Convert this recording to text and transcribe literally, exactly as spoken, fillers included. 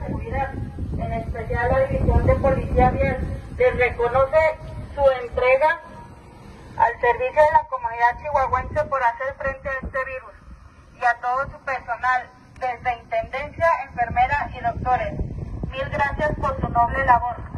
seguridad, en especial la División de Policía Vial, les reconoce su entrega al servicio de la comunidad chihuahuense por hacer frente a este virus, y a todo su personal, desde Intendencia, enfermera y doctores. Mil gracias por su noble labor.